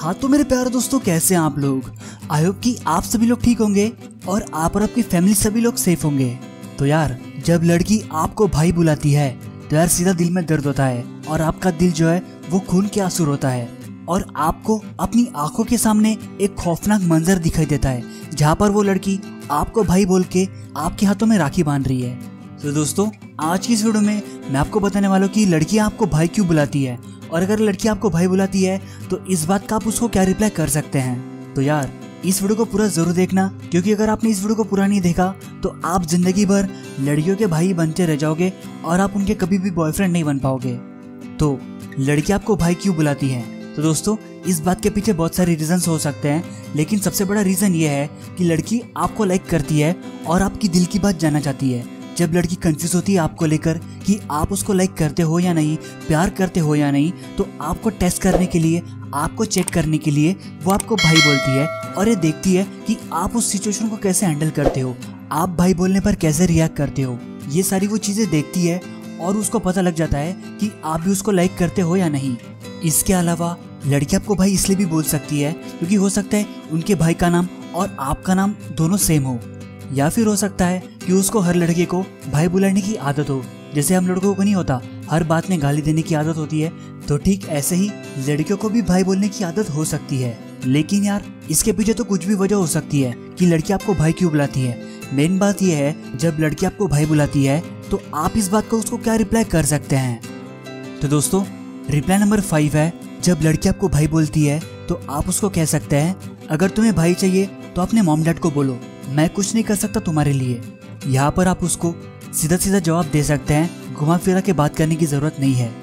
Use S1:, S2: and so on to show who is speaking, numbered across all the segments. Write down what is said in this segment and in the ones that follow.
S1: हाँ तो मेरे प्यारे दोस्तों, कैसे हैं आप लोग। आई होप कि आप सभी लोग ठीक होंगे और आप और आपकी फैमिली सभी लोग सेफ होंगे। तो यार, जब लड़की आपको भाई बुलाती है तो यार सीधा दिल में दर्द होता है और आपका दिल जो है वो खून के आंसू होता है और आपको अपनी आंखों के सामने एक खौफनाक मंजर दिखाई देता है जहाँ पर वो लड़की आपको भाई बोल के आपके हाथों में राखी बांध रही है। तो दोस्तों, आज की इस वीडियो में मैं आपको बताने वाला हूँ कि लड़की आपको भाई क्यों बुलाती है और अगर लड़की आपको भाई बुलाती है तो इस बात का आप उसको क्या रिप्लाई कर सकते हैं। तो यार, इस वीडियो को पूरा जरूर देखना, क्योंकि अगर आपने इस वीडियो को पूरा नहीं देखा तो आप जिंदगी भर लड़कियों के भाई बनते रह जाओगे और आप उनके कभी भी बॉयफ्रेंड नहीं बन पाओगे। तो लड़की आपको भाई क्यों बुलाती है? तो दोस्तों, इस बात के पीछे बहुत सारे रीजंस हो सकते हैं, लेकिन सबसे बड़ा रीजन ये है कि लड़की आपको लाइक करती है और आपकी दिल की बात जानना चाहती है। जब लड़की कंफ्यूज होती है आपको लेकर कि आप उसको लाइक करते हो या नहीं, प्यार करते हो या नहीं, तो आपको टेस्ट करने के लिए, आपको चेक करने के लिए वो आपको भाई बोलती है और ये देखती है कि आप उस सिचुएशन को कैसे हैंडल करते हो, आप भाई बोलने पर कैसे रिएक्ट करते हो। ये सारी वो चीजें देखती है और उसको पता लग जाता है कि आप भी उसको लाइक करते हो या नहीं। इसके अलावा लड़की आपको भाई इसलिए भी बोल सकती है क्योंकि हो सकता है उनके भाई का नाम और आपका नाम दोनों सेम हो, या फिर हो सकता है कि उसको हर लड़के को भाई बुलाने की आदत हो। जैसे हम लड़कों को नहीं होता, हर बात में गाली देने की आदत होती है, तो ठीक ऐसे ही लड़कियों को भी भाई बोलने की आदत हो सकती है। लेकिन यार, इसके पीछे तो कुछ भी वजह हो सकती है कि लड़की आपको भाई क्यों बुलाती है। मेन बात यह है, जब लड़की आपको भाई बुलाती है तो आप इस बात को उसको क्या रिप्लाई कर सकते हैं। तो दोस्तों, रिप्लाई नंबर 5 है, जब लड़की आपको भाई बोलती है तो आप उसको कह सकते हैं, अगर तुम्हें भाई चाहिए तो अपने मॉम डैड को बोलो, मैं कुछ नहीं कर सकता तुम्हारे लिए। यहाँ पर आप उसको सीधा सीधा जवाब दे सकते हैं, घुमा फिरा के बात करने की जरूरत नहीं है।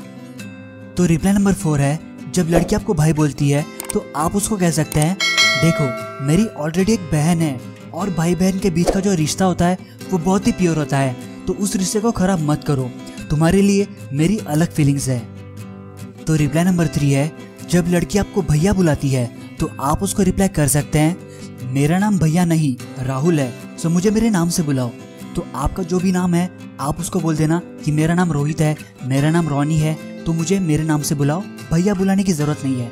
S1: तो रिप्लाई नंबर 4 है, जब लड़की आपको भाई बोलती है तो आप उसको कह सकते हैं, देखो मेरी ऑलरेडी एक बहन है और भाई बहन के बीच का जो रिश्ता होता है वो बहुत ही प्योर होता है, तो उस रिश्ते को खराब मत करो, तुम्हारे लिए मेरी अलग फीलिंग्स है। तो रिप्लाई नंबर 3 है, जब लड़की आपको भैया बुलाती है तो आप उसको रिप्लाई कर सकते हैं, मेरा नाम भैया नहीं राहुल है, सो मुझे मेरे नाम से बुलाओ। तो आपका जो भी नाम है आप उसको बोल देना कि मेरा नाम रोहित है, मेरा नाम रोनी है, तो मुझे मेरे नाम से बुलाओ, भैया बुलाने की जरूरत नहीं है।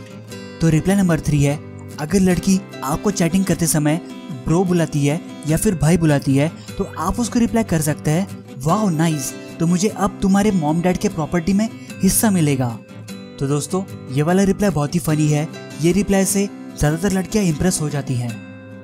S1: तो रिप्लाई नंबर 3 है, अगर लड़की आपको चैटिंग करते समय ब्रो बुलाती है या फिर भाई बुलाती है तो आप उसको रिप्लाई कर सकते हैं, वाह नाइस, तो मुझे अब तुम्हारे मॉम डैड के प्रॉपर्टी में हिस्सा मिलेगा। तो दोस्तों, ये वाला रिप्लाई बहुत ही फनी है, ये रिप्लाई से ज्यादातर लड़कियां इंप्रेस हो जाती हैं।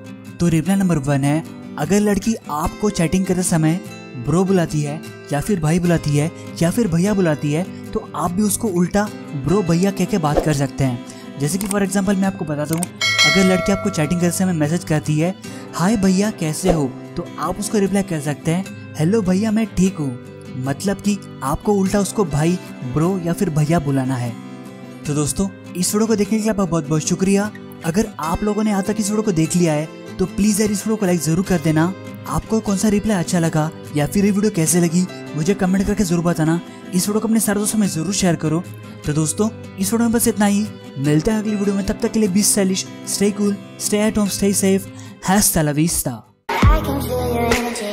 S1: तो रिप्लाई नंबर 1 है, अगर लड़की आपको चैटिंग करते समय ब्रो बुलाती है या फिर भाई बुलाती है या फिर भैया बुलाती है तो आप भी उसको उल्टा ब्रो भैया कह के बात कर सकते हैं। जैसे कि फॉर एग्जांपल मैं आपको बताता हूँ, अगर लड़की आपको चैटिंग करते समय मैसेज करती है, हाय भैया कैसे हो, तो आप उसको रिप्लाई कर सकते हैं, हेलो भैया मैं ठीक हूँ, मतलब कि आपको उल्टा उसको भाई, ब्रो या फिर भैया बुलाना है। तो दोस्तों, इस वीडियो को देखने के लिए आपका बहुत बहुत शुक्रिया। अगर आप लोगों ने यहाँ तक इस वीडियो को देख लिया है तो प्लीज यार इस वीडियो को लाइक जरूर कर देना। आपको कौन सा रिप्लाई अच्छा लगा या फिर ये वीडियो कैसे लगी मुझे कमेंट करके जरूर बताना। इस वीडियो को अपने सारे दोस्तों में जरूर शेयर करो। तो दोस्तों, इस वीडियो में बस इतना ही, मिलते हैं अगली वीडियो में, तब तक के लिए be stylish, stay cool, stay at home, stay safe, हasta la vista।